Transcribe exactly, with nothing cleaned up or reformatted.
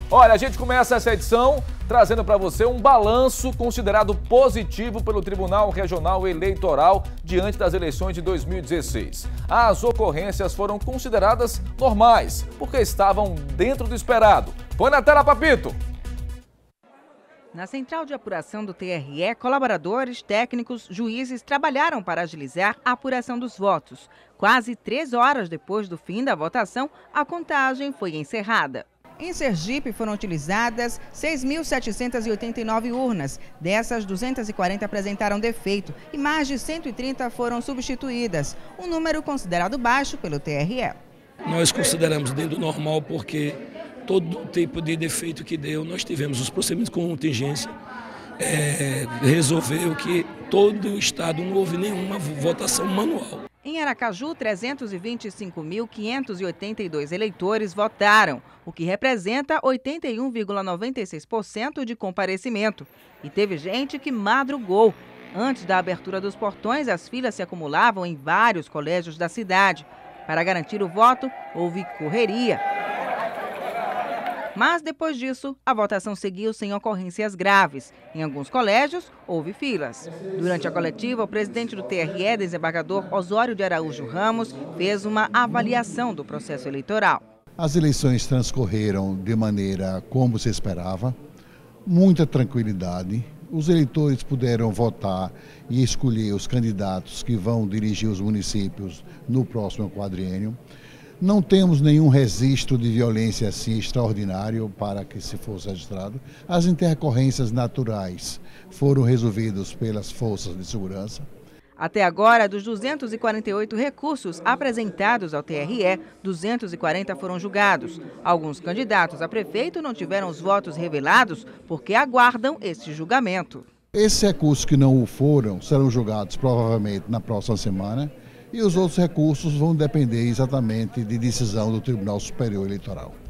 Olha, a gente começa essa edição trazendo para você um balanço considerado positivo pelo Tribunal Regional Eleitoral diante das eleições de dois mil e dezesseis. As ocorrências foram consideradas normais, porque estavam dentro do esperado. Põe na tela, Papito! Na central de apuração do T R E, colaboradores, técnicos, juízes trabalharam para agilizar a apuração dos votos. Quase três horas depois do fim da votação, a contagem foi encerrada. Em Sergipe foram utilizadas seis mil setecentas e oitenta e nove urnas. Dessas, duzentas e quarenta apresentaram defeito e mais de cento e trinta foram substituídas, um número considerado baixo pelo T R E. Nós consideramos dentro do normal porque todo tipo de defeito que deu, nós tivemos os procedimentos com contingência, é, resolveu que todo o estado não houve nenhuma votação manual. Em Aracaju, trezentos e vinte e cinco mil quinhentos e oitenta e dois eleitores votaram, o que representa oitenta e um vírgula noventa e seis por cento de comparecimento. E teve gente que madrugou. Antes da abertura dos portões, as filas se acumulavam em vários colégios da cidade. Para garantir o voto, houve correria. Mas, depois disso, a votação seguiu sem ocorrências graves. Em alguns colégios, houve filas. Durante a coletiva, o presidente do T R E, desembargador Osório de Araújo Ramos, fez uma avaliação do processo eleitoral. As eleições transcorreram de maneira como se esperava, muita tranquilidade. Os eleitores puderam votar e escolher os candidatos que vão dirigir os municípios no próximo quadriênio. Não temos nenhum registro de violência assim extraordinário para que se fosse registrado. As intercorrências naturais foram resolvidas pelas forças de segurança. Até agora, dos duzentos e quarenta e oito recursos apresentados ao T R E, duzentos e quarenta foram julgados. Alguns candidatos a prefeito não tiveram os votos revelados porque aguardam esse julgamento. Esses recursos que não o foram serão julgados provavelmente na próxima semana. E os outros recursos vão depender exatamente de decisão do Tribunal Superior Eleitoral.